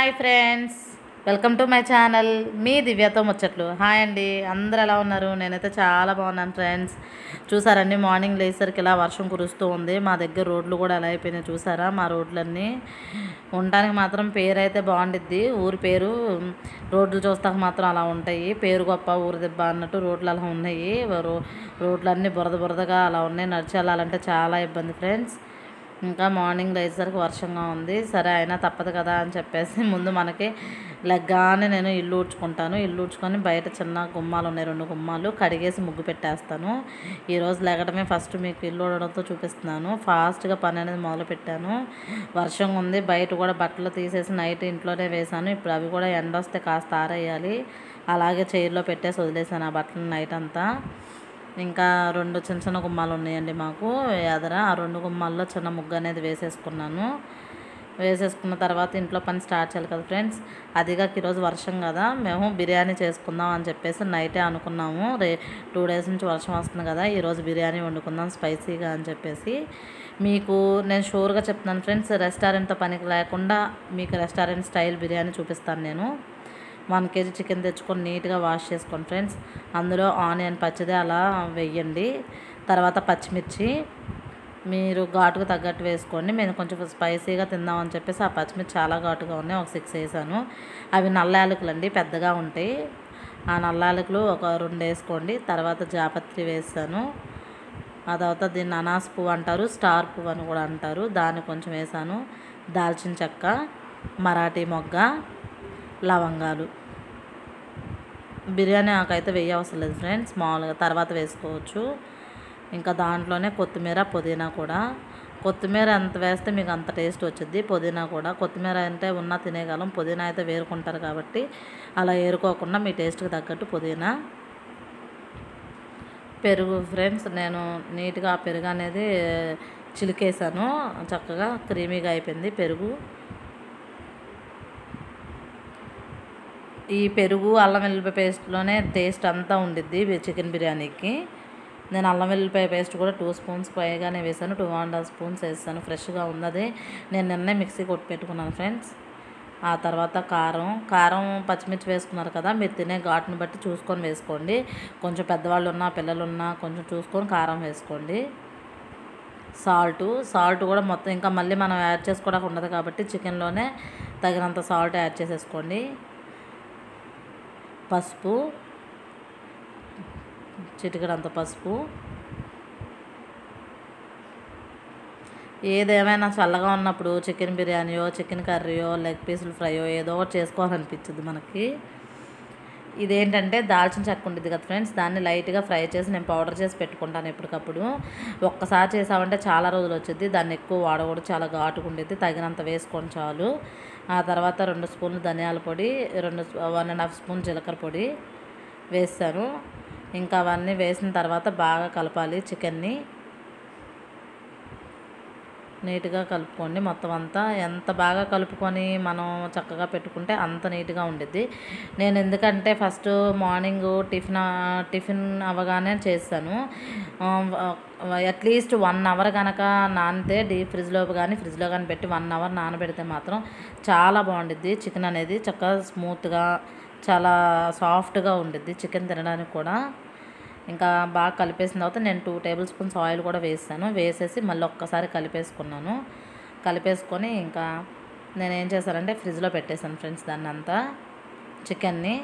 Hi friends, welcome to my channel. మీ దివ్యతో ముచ్చట్లు. హాయ్ అండి, అందరు ఎలా ఉన్నారు? నేనైతే చాలా బాగున్నాను ఫ్రెండ్స్. చూసారండి, మార్నింగ్ లేసరికి ఇలా వర్షం కురుస్తూ ఉంది. మా దగ్గర రోడ్లు కూడా ఎలా అయిపోయినాయి చూసారా? మా రోడ్లన్నీ ఉండడానికి మాత్రం పేరు అయితే బాగుండిద్ది. ఊరి పేరు రోడ్లు చూస్తాక మాత్రం అలా ఉంటాయి. పేరు గొప్ప ఊరు దెబ్బ అన్నట్టు రోడ్లు అలా ఉన్నాయి. రోడ్లన్నీ బురద బురదగా అలా ఉన్నాయి. నడిచి వెళ్ళాలంటే చాలా ఇబ్బంది ఫ్రెండ్స్. ఇంకా మార్నింగ్ లేచేసరికి వర్షంగా ఉంది. సరే అయినా తప్పదు కదా అని చెప్పేసి ముందు మనకి లెగ్గానే నేను ఇల్లు ఊడ్చుకుంటాను. ఇల్లు ఊడ్చుకొని బయట చిన్న గుమ్మాలు ఉన్నాయి, 2 గుమ్మాలు కడిగేసి ముగ్గు పెట్టేస్తాను. ఈరోజు లెగడమే ఫస్ట్ మీకు ఇల్లు ఊడడంతో చూపిస్తున్నాను. ఫాస్ట్గా పని అనేది మొదలు పెట్టాను. వర్షం ఉంది, బయట కూడా బట్టలు తీసేసి నైట్ ఇంట్లోనే వేసాను. ఇప్పుడు అవి కూడా ఎండ వస్తే కాస్త ఆరేయాలి. అలాగే చైర్లో పెట్టేసి వదిలేసాను ఆ బట్టలు నైట్ అంతా. ఇంకా 2 చిన్న చిన్న గుమ్మాలు ఉన్నాయండి మాకు ఎదర. ఆ 2 గుమ్మాల్లో చిన్న ముగ్గు అనేది వేసేసుకున్నాను. వేసేసుకున్న తర్వాత ఇంట్లో పని స్టార్ట్ చేయాలి కదా ఫ్రెండ్స్. అదిగా ఈరోజు వర్షం కదా, మేము బిర్యానీ చేసుకుందాం అని చెప్పేసి నైటే అనుకున్నాము. 2 డేస్ నుంచి వర్షం వస్తుంది కదా, ఈరోజు బిర్యానీ వండుకుందాం స్పైసీగా అని చెప్పేసి. మీకు నేను షూర్గా చెప్తున్నాను ఫ్రెండ్స్, రెస్టారెంట్తో పనికి లేకుండా మీకు రెస్టారెంట్ స్టైల్ బిర్యానీ చూపిస్తాను నేను. 1 kg చికెన్ తెచ్చుకొని నీట్గా వాష్ చేసుకోండి ఫ్రెండ్స్. అందులో ఆనియన్ పచ్చిదే అలా వేయండి. తర్వాత పచ్చిమిర్చి మీరు ఘాటుకు తగ్గట్టు వేసుకోండి. మేము కొంచెం స్పైసీగా తిందామని చెప్పేసి ఆ పచ్చిమిర్చి చాలా ఘాటుగా ఉన్నాయి, ఒక 6 వేసాను. అవి నల్ల యాలకులు అండి, పెద్దగా ఉంటాయి. ఆ నల్ల యాలకులు ఒక 2 వేసుకోండి. తర్వాత జాపత్రి వేసాను. ఆ తర్వాత దీన్ని అనాస పువ్వు అంటారు, స్టార్ పువ్వు అని కూడా అంటారు, దాన్ని కొంచెం వేసాను. దాల్చిన చెక్క, మరాఠీ మొగ్గ, లవంగాలు. బిర్యానీ ఆకైతే వేయ అవసరం లేదు ఫ్రెండ్స్, మామూలుగా తర్వాత వేసుకోవచ్చు. ఇంకా దాంట్లోనే కొత్తిమీర, పుదీనా కూడా. కొత్తిమీర ఎంత వేస్తే మీకు అంత టేస్ట్ వచ్చింది. పుదీనా కూడా, కొత్తిమీర అంటే ఉన్నా తినేయగలం, పుదీనా అయితే వేరుకుంటారు కాబట్టి అలా ఏరుకోకుండా మీ టేస్ట్కి తగ్గట్టు పుదీనా. పెరుగు ఫ్రెండ్స్, నేను నీట్గా ఆ పెరుగు అనేది చిలికేసాను, చక్కగా క్రీమీగా అయిపోయింది పెరుగు. ఈ పెరుగు అల్లం వెల్లుల్లిపాయ పేస్ట్లోనే టేస్ట్ అంతా ఉండిద్ది చికెన్ బిర్యానీకి. నేను అల్లం వెల్లుల్లిపాయ పేస్ట్ కూడా 2 స్పూన్స్ పైగానే వేసాను, 2.5 స్పూన్స్ వేసాను. ఫ్రెష్గా ఉన్నది, నేను నిన్నే మిక్సీ కొట్టి పెట్టుకున్నాను ఫ్రెండ్స్. ఆ తర్వాత కారం పచ్చిమిర్చి వేసుకున్నారు కదా, మీరు తినే ఘాటుని బట్టి చూసుకొని వేసుకోండి. కొంచెం పెద్దవాళ్ళు ఉన్నా పిల్లలు ఉన్నా కొంచెం చూసుకొని కారం వేసుకోండి. సాల్ట్ కూడా మొత్తం ఇంకా మళ్ళీ మనం యాడ్ చేసుకోవడానికి ఉండదు కాబట్టి చికెన్లోనే తగినంత సాల్ట్ యాడ్ చేసేసుకోండి. పసుపు, చిటికెడంత పసుపు. ఏదేమైనా చల్లగా ఉన్నప్పుడు చికెన్ బిర్యానీయో, చికెన్ కర్రీయో, లెగ్ పీసులు ఫ్రైయో ఏదో ఒకటి చేసుకోవాలనిపించింది మనకి. ఇదేంటంటే దాల్చిన చెక్క ఉంటుంది కదా ఫ్రెండ్స్, దాన్ని లైట్గా ఫ్రై చేసి నేను పౌడర్ చేసి పెట్టుకుంటాను ఎప్పటికప్పుడు. ఒక్కసారి చేసామంటే చాలా రోజులు వచ్చింది, దాన్ని ఎక్కువ వాడకూడదు, చాలా ఘాటుగా ఉండేది. తగినంత వేసుకొని చాలు. ఆ తర్వాత 2 స్పూన్లు ధనియాల పొడి, 1.5 స్పూన్ జీలకర్ర పొడి వేస్తాను. ఇంకా అవన్నీ వేసిన తర్వాత బాగా కలపాలి చికెన్ని. నీట్గా కలుపుకోండి మొత్తం అంతా. ఎంత బాగా కలుపుకొని మనం చక్కగా పెట్టుకుంటే అంత నీట్గా ఉండిద్ది. నేను ఎందుకంటే ఫస్ట్ మార్నింగ్ టిఫిన్ అవ్వగానే చేస్తాను. అట్లీస్ట్ 1 అవర్ కనుక నానితే ఫ్రిడ్జ్లో కానీ పెట్టి 1 అవర్ నానబెడితే మాత్రం చాలా బాగుండిద్ది చికెన్ అనేది. చక్కగా స్మూత్గా చాలా సాఫ్ట్గా ఉండిద్ది చికెన్ తినడానికి కూడా. ఇంకా బాగా కలిపేసిన తర్వాత నేను 2 టేబుల్ స్పూన్స్ ఆయిల్ కూడా వేసాను. వేసేసి మళ్ళీ ఒక్కసారి కలిపేసుకున్నాను. కలిపేసుకొని ఇంకా నేను ఏం చేశానంటే ఫ్రిడ్జ్లో పెట్టేశాను ఫ్రెండ్స్ దాన్ని అంతా, చికెన్ని.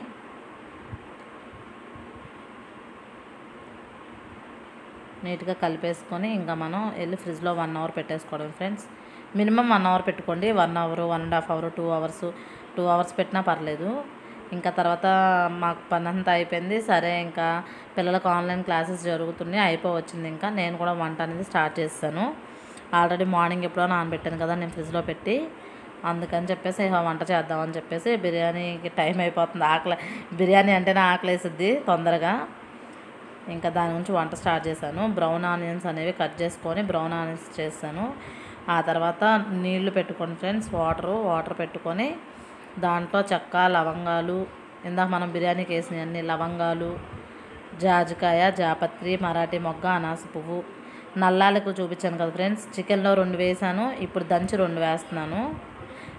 నీట్గా కలిపేసుకొని ఇంకా మనం వెళ్ళి ఫ్రిడ్జ్లో 1 అవర్ పెట్టేసుకోవడం ఫ్రెండ్స్. మినిమం 1 అవర్ పెట్టుకోండి. 1 అవర్, 1.5 అవర్, 2 అవర్స్ పెట్టినా పర్లేదు. ఇంకా తర్వాత మాకు పని అంతా అయిపోయింది. సరే ఇంకా పిల్లలకు ఆన్లైన్ క్లాసెస్ జరుగుతున్నాయి, అయిపోవచ్చింది. ఇంకా నేను కూడా వంట అనేది స్టార్ట్ చేస్తాను. ఆల్రెడీ మార్నింగ్ ఎప్పుడో నానబెట్టాను కదా నేను ఫ్రిడ్జ్లో పెట్టి, అందుకని చెప్పేసి వంట చేద్దామని చెప్పేసి. బిర్యానీకి టైం అయిపోతుంది, బిర్యానీ అంటేనే ఆకలేసిద్ది తొందరగా. ఇంకా దాని గురించి వంట స్టార్ట్ చేశాను. బ్రౌన్ ఆనియన్స్ అనేవి కట్ చేసుకొని బ్రౌన్ ఆనియన్స్ చేస్తాను. ఆ తర్వాత నీళ్లు పెట్టుకోండి ఫ్రెండ్స్, వాటర్ పెట్టుకొని దాంట్లో చెక్క, లవంగాలు, ఇందాక మనం బిర్యానీకి వేసినవి అన్ని లవంగాలు, జాజికాయ, జాపత్రి, మరాఠీ మొగ్గ, అనాస పువ్వు, నల్లాలకు చూపించాను కదా ఫ్రెండ్స్. చికెన్లో 2 వేసాను, ఇప్పుడు దంచి 2 వేస్తున్నాను.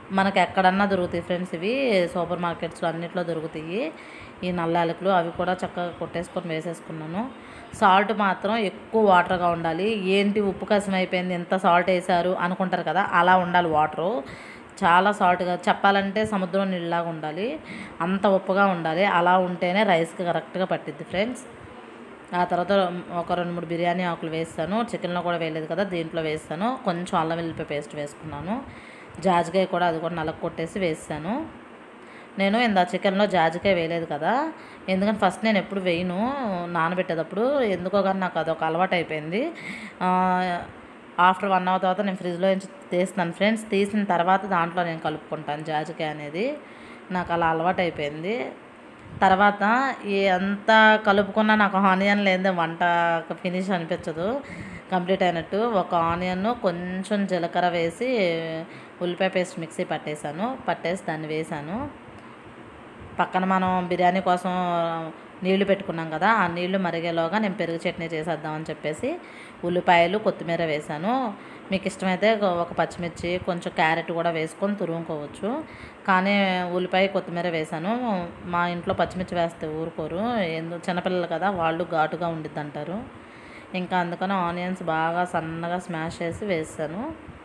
మనకు ఎక్కడన్నా దొరుకుతాయి ఫ్రెండ్స్. ఇవి సూపర్ మార్కెట్స్లో అన్నిట్లో దొరుకుతాయి ఈ నల్ల యాలకులు. అవి కూడా చక్కగా కొట్టేసుకొని వేసేసుకున్నాను. సాల్ట్ మాత్రం ఎక్కువ వాటర్గా ఉండాలి. ఏంటి ఉప్పు కసం అయిపోయింది, ఎంత సాల్ట్ వేసారు అనుకుంటారు కదా, అలా ఉండాలి వాటరు. చాలా సాల్ట్గా, చెప్పాలంటే సముద్రం నీళ్ళలాగా ఉండాలి, అంత ఉప్పుగా ఉండాలి. అలా ఉంటేనే రైస్కి కరెక్ట్గా పట్టిద్ది ఫ్రెండ్స్. ఆ తర్వాత ఒక 2-3 బిర్యానీ ఆకులు వేస్తాను. చికెన్లో కూడా వేయలేదు కదా, దీంట్లో వేస్తాను. కొంచెం అల్లం వెల్లిపాయ పేస్ట్ వేసుకున్నాను. జాజికాయ కూడా అది కూడా నలగ కొట్టేసి వేస్తాను. నేను ఇందా చికెన్లో జాజికాయ వేయలేదు కదా, ఎందుకంటే ఫస్ట్ నేను ఎప్పుడు వేయను నానబెట్టేటప్పుడు. ఎందుకో కానీ నాకు అదొక అలవాటు అయిపోయింది. ఆఫ్టర్ 1 అవర్ తర్వాత నేను ఫ్రిడ్జ్లో నుంచి తీస్తాను ఫ్రెండ్స్. తీసిన తర్వాత దాంట్లో నేను కలుపుకుంటాను జాజికాయ అనేది. నాకు అలా అలవాటు అయిపోయింది. తర్వాత ఎంత కలుపుకున్నా నాకు ఆనియన్ లేదే వంట ఫినిష్ అనిపించదు, కంప్లీట్ అయినట్టు. ఒక ఆనియన్, కొంచెం జీలకర్ర వేసి ఉల్లిపాయ పేస్ట్ మిక్సీ పట్టేసి దాన్ని వేసాను. పక్కన మనం బిర్యానీ కోసం నీళ్లు పెట్టుకున్నాం కదా, ఆ నీళ్లు మరిగేలోగా నేను పెరుగు చట్నీ చేసేద్దామని చెప్పేసి ఉల్లిపాయలు, కొత్తిమీర వేసాను. మీకు ఇష్టమైతే ఒక పచ్చిమిర్చి, కొంచెం క్యారెట్ కూడా వేసుకొని తురుముకోవచ్చు. కానీ ఉల్లిపాయ, కొత్తిమీర వేసాను. మా ఇంట్లో పచ్చిమిర్చి వేస్తే ఊరుకోరు, చిన్నపిల్లలు కదా, వాళ్ళు ఘాటుగా ఉండిద్ది అంటారు. ఇంకా అందుకని ఆనియన్స్ బాగా సన్నగా స్మాష్ చేసి వేసాను.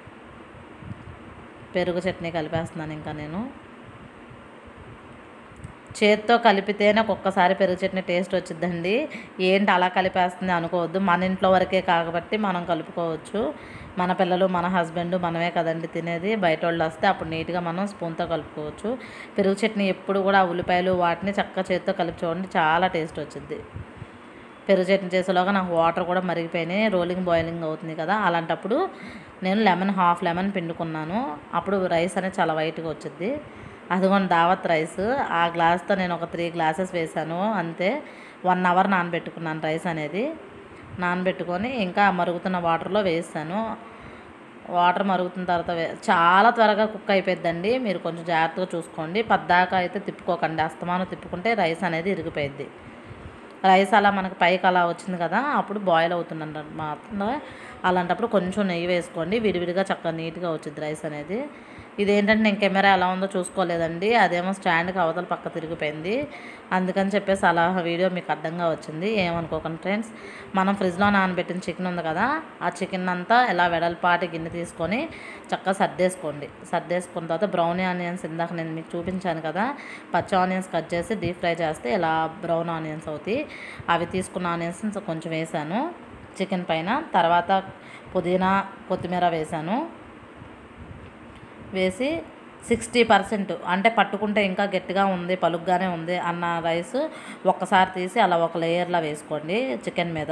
పెరుగు చట్నీ కలిపేస్తున్నాను. ఇంకా నేను చేత్తో కలిపితేనే ఒక్కొక్కసారి పెరుగు చట్నీ టేస్ట్ వచ్చిద్దండి. ఏంటి అలా కలిపేస్తుంది అనుకోవద్దు, మన ఇంట్లో వరకే కాబట్టి మనం కలుపుకోవచ్చు. మన పిల్లలు, మన హస్బెండ్, మనమే కదండి తినేది. బయట వాళ్ళు వస్తే అప్పుడు నీట్గా మనం స్పూన్తో కలుపుకోవచ్చు. పెరుగు చట్నీ ఎప్పుడు కూడా ఉల్లిపాయలు వాటిని చక్కగా చేత్తో కలిపి చూడండి, చాలా టేస్ట్ వచ్చింది. పెరుగు చట్నీ చేసేలోగా నాకు వాటర్ కూడా మరిగిపోయినాయి, రోలింగ్ బాయిలింగ్ అవుతుంది కదా. అలాంటప్పుడు నేను హాఫ్ లెమన్ పిండుకున్నాను. అప్పుడు రైస్ అనేది చాలా వైట్గా వచ్చింది. అదిగోండి దావత్ రైస్. ఆ గ్లాస్తో నేను ఒక 3 గ్లాసెస్ వేసాను అంతే. 1 అవర్ నానబెట్టుకున్నాను రైస్ అనేది. నానబెట్టుకొని ఇంకా మరుగుతున్న వాటర్లో వేసాను. వాటర్ మరుగుతున్న తర్వాత చాలా త్వరగా కుక్ అయిపోద్దండి. మీరు కొంచెం జాగ్రత్తగా చూసుకోండి. పద్దాకా అయితే తిప్పుకోకండి, అస్తమానం తిప్పుకుంటే రైస్ అనేది ఇరిగిపోయిద్ది. రైస్ అలా మనకు పైకి అలా వచ్చింది కదా, అప్పుడు బాయిల్ అవుతుందంట మాత్రం. అలాంటప్పుడు కొంచెం నెయ్యి వేసుకోండి, విడివిడిగా చక్కగా నీట్గా వచ్చింది రైస్ అనేది. ఇదేంటంటే నేను కెమెరా ఎలా ఉందో చూసుకోలేదండి, అదేమో స్టాండ్కి అవతల పక్క తిరిగిపోయింది. అందుకని చెప్పేసి అలా వీడియో మీకు అడ్డంగా వచ్చింది, ఏమనుకోకండి ఫ్రెండ్స్. మనం ఫ్రిడ్జ్లో నానబెట్టిన చికెన్ ఉంది కదా, ఆ చికెన్ అంతా ఇలా వెడల్పాటి గిన్నె తీసుకొని చక్కగా సర్దేసుకున్న తర్వాత బ్రౌన్ ఆనియన్స్, ఇందాక నేను మీకు చూపించాను కదా, పచ్చి ఆనియన్స్ కట్ చేసి డీప్ ఫ్రై చేస్తే ఇలా బ్రౌన్ ఆనియన్స్ అవుతాయి. అవి తీసుకున్న ఆనియన్స్ కొంచెం వేసాను చికెన్ పైన. తర్వాత పుదీనా, కొత్తిమీర వేసి 60% అంటే పట్టుకుంటే ఇంకా గట్టిగా ఉంది, పలుగ్గానే ఉంది అన్న రైస్ ఒక్కసారి తీసి అలా ఒక లేయర్లా వేసుకోండి చికెన్ మీద.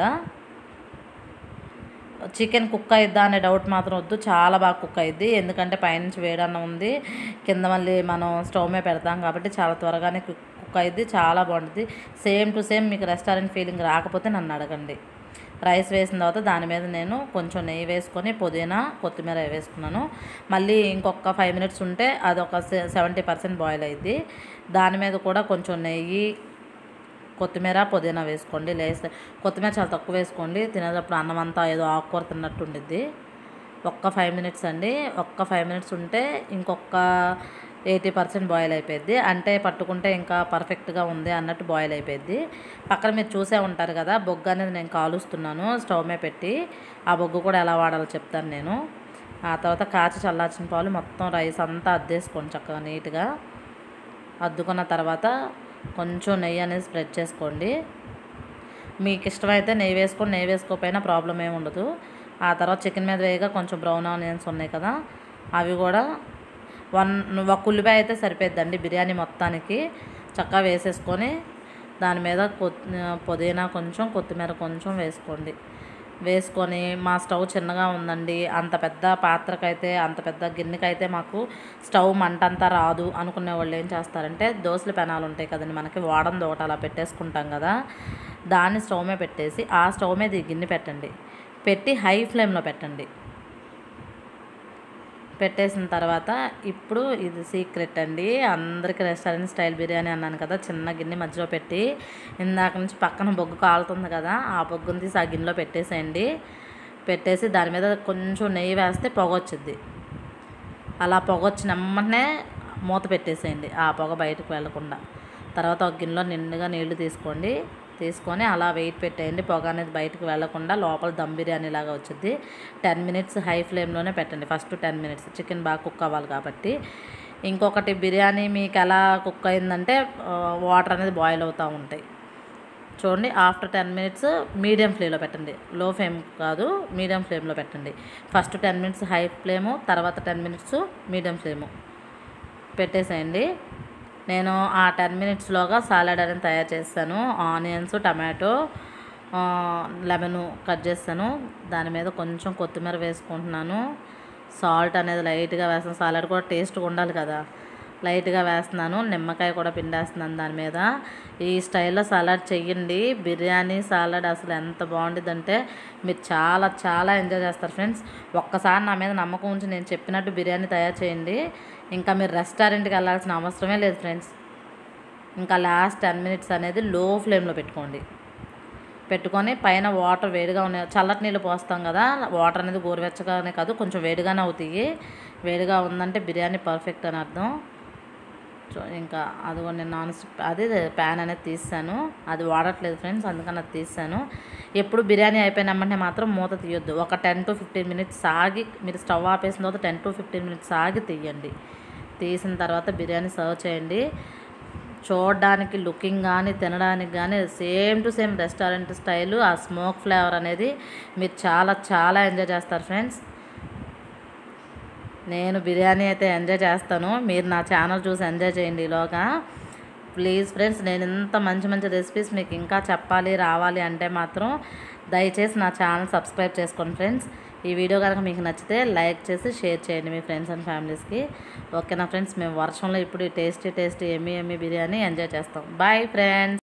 చికెన్ కుక్ అయిద్దా అనే డౌట్ మాత్రం వద్దు, చాలా బాగా కుక్ అయ్యిద్ది. ఎందుకంటే పైనుంచి వేడన్నం ఉంది, కింద మళ్ళీ మనం స్టవ్ మీద పెడతాం కాబట్టి చాలా త్వరగానే కుక్ అయ్యిద్ది, చాలా బాగుంటుంది. సేమ్ టు సేమ్ మీకు రెస్టారెంట్ ఫీలింగ్ రాకపోతే నన్ను అడగండి. రైస్ వేసిన తర్వాత దాని మీద నేను కొంచెం నెయ్యి వేసుకొని పుదీనా, కొత్తిమీర వేసుకున్నాను. మళ్ళీ ఇంకొక 5 మినిట్స్ ఉంటే అదొక 70% బాయిల్ అయ్యిద్ది. దాని మీద కూడా కొంచెం నెయ్యి, కొత్తిమీర, పుదీనా వేసుకోండి. కొత్తిమీర చాలా తక్కువ వేసుకోండి, తినేటప్పుడు అన్నం అంతా ఏదో ఆకుకూర తిన్నట్టు ఉండిద్ది. ఒక్క 5 మినిట్స్ అండి, ఒక్క 5 మినిట్స్ ఉంటే ఇంకొక 80% బాయిల్ అయిపోయింది. అంటే పట్టుకుంటే ఇంకా పర్ఫెక్ట్గా ఉంది అన్నట్టు బాయిల్ అయిపోయింది. పక్కన మీరు చూసే ఉంటారు కదా, బొగ్గు అనేది నేను కాలుస్తున్నాను స్టవ్ మీద పెట్టి. ఆ బొగ్గు కూడా ఎలా వాడాలో చెప్తాను నేను. ఆ తర్వాత కాచి చల్లార్చిన పాలు మొత్తం రైస్ అంతా అద్దేసుకోండి చక్కగా నీట్గా. అద్దుకున్న తర్వాత కొంచెం నెయ్యి అనేది స్ప్రెడ్ చేసుకోండి. మీకు ఇష్టమైతే నెయ్యి వేసుకొని, నెయ్యి వేసుకోకపోయినా ప్రాబ్లం ఏమి ఉండదు. ఆ తర్వాత చికెన్ మీద వేయగా కొంచెం బ్రౌన్ ఆనియన్స్ ఉన్నాయి కదా, అవి కూడా ఒక ఉల్లిపాయ అయితే సరిపోద్దండి బిర్యానీ మొత్తానికి. చక్కగా వేసేసుకొని దాని మీద పుదీనా కొంచెం, కొత్తిమీర కొంచెం వేసుకొని మా స్టవ్ చిన్నగా ఉందండి, అంత పెద్ద పాత్రకైతే, అంత పెద్ద గిన్నెకైతే మాకు స్టవ్ మంట అంతా రాదు అనుకునే వాళ్ళు ఏం చేస్తారంటే, దోశల పెనాలు ఉంటాయి కదండి మనకి, వాడంది ఒకటి అలా పెట్టేసుకుంటాం కదా, దాన్ని స్టవ్ మీద పెట్టేసి ఆ స్టవ్ మీద ఈ గిన్నె పెట్టి హై ఫ్లేమ్లో పెట్టేసిన తర్వాత ఇప్పుడు ఇది సీక్రెట్ అండి, అందరికీ రెస్టారెంట్ స్టైల్ బిర్యానీ అన్నాను కదా, చిన్న గిన్నె మధ్యలో పెట్టి ఇందాక నుంచి పక్కన బొగ్గు కాలుతుంది కదా, ఆ బొగ్గుని తీసి ఆ గిన్నెలో పెట్టేసేయండి. పెట్టేసి దాని మీద కొంచెం నెయ్యి వేస్తే పొగ వచ్చింది. అలా పొగ వచ్చిన వెంటనే మూత పెట్టేసేయండి, ఆ పొగ బయటకు వెళ్ళకుండా. తర్వాత ఒక గిన్నెలో నిండుగా నీళ్లు తీసుకోండి, తీసుకొని అలా వెయిట్ పెట్టేయండి. పొగ అనేది బయటకు వెళ్ళకుండా లోపల దమ్ బిర్యానీ లాగా వచ్చింది. 10 మినిట్స్ హై ఫ్లేమ్లోనే పెట్టండి. ఫస్ట్ 10 మినిట్స్ చికెన్ బాగా కుక్ అవ్వాలి కాబట్టి. ఇంకొకటి, బిర్యానీ మీకు ఎలా కుక్ అయిందంటే వాటర్ అనేది బాయిల్ అవుతూ ఉంటాయి చూడండి. ఆఫ్టర్ 10 మినిట్స్ మీడియం ఫ్లేమ్లో పెట్టండి, లో ఫ్లేమ్ కాదు, మీడియం ఫ్లేమ్లో పెట్టండి. ఫస్ట్ 10 మినిట్స్ హై ఫ్లేము, తర్వాత 10 మినిట్స్ మీడియం ఫ్లేము పెట్టేసేయండి. నేను ఆ 10 మినిట్స్లోగా సాలడ్ అనేది తయారు చేస్తాను. ఆనియన్స్, టమాటో, లెమను కట్ చేస్తాను. దాని మీద కొంచెం కొత్తిమీర వేసుకుంటున్నాను. సాల్ట్ అనేది లైట్గా వేస్తాను, సాలడ్ కూడా టేస్ట్గా ఉండాలి కదా, లైట్గా వేస్తున్నాను. నిమ్మకాయ కూడా పిండేస్తున్నాను దాని మీద. ఈ స్టైల్లో సలాడ్ చెయ్యండి, బిర్యానీ సాలడ్ అసలు ఎంత బాగుంటుందంటే మీరు చాలా చాలా ఎంజాయ్ చేస్తారు ఫ్రెండ్స్. ఒక్కసారి నా మీద నమ్మకం ఉంచి నేను చెప్పినట్టు బిర్యానీ తయారు చేయండి, ఇంకా మీరు రెస్టారెంట్కి వెళ్ళాల్సిన అవసరమే లేదు ఫ్రెండ్స్. ఇంకా లాస్ట్ 10 మినిట్స్ అనేది లో ఫ్లేమ్లో పెట్టుకొని పైన వాటర్ వేడిగా ఉన్నాయి, చల్లటి నీళ్ళు పోస్తాం కదా, వాటర్ అనేది గోరువెచ్చగానే కాదు కొంచెం వేడిగానే అవుతాయి. వేడిగా ఉందంటే బిర్యానీ పర్ఫెక్ట్ అని అర్థం. ఇంకా అదిగో నేను నాన్ స్టిక్ అది ప్యాన్ అనేది తీసాను, అది వాడట్లేదు ఫ్రెండ్స్, అందుకని అది తీసాను. ఎప్పుడు బిర్యానీ అయిపోయినామంటే మాత్రం మూత తీయొద్దు. ఒక 10 to 15 మినిట్స్ ఆగి, మీరు స్టవ్ ఆపేసిన తర్వాత 10 to 15 మినిట్స్ ఆగి తీయండి. తీసిన తర్వాత బిర్యానీ సర్వ్ చేయండి. చూడడానికి, లుకింగ్ కానీ, తినడానికి కానీ same to same restaurant style. ఆ స్మోక్ ఫ్లేవర్ అనేది మీరు చాలా చాలా ఎంజాయ్ చేస్తారు ఫ్రెండ్స్. నేను బిర్యానీ అయితే ఎంజాయ్ చేస్తాను, మీరు నా ఛానల్ చూసి ఎంజాయ్ చేయండి ఈలోగా. ప్లీజ్ ఫ్రెండ్స్, నేను ఇంత మంచి మంచి రెసిపీస్ మీకు ఇంకా చెప్పాలి రావాలి అంటే మాత్రం దయచేసి నా ఛానల్ సబ్స్క్రైబ్ చేసుకోండి ఫ్రెండ్స్. ఈ వీడియో కనుక మీకు నచ్చితే లైక్ చేసి షేర్ చేయండి మీ ఫ్రెండ్స్ అండ్ ఫ్యామిలీస్కి. ఓకేనా ఫ్రెండ్స్, మేము వర్షంలో ఇప్పుడు టేస్టీ ఎమ్మీ బిర్యానీ ఎంజాయ్ చేస్తాం. Bye friends.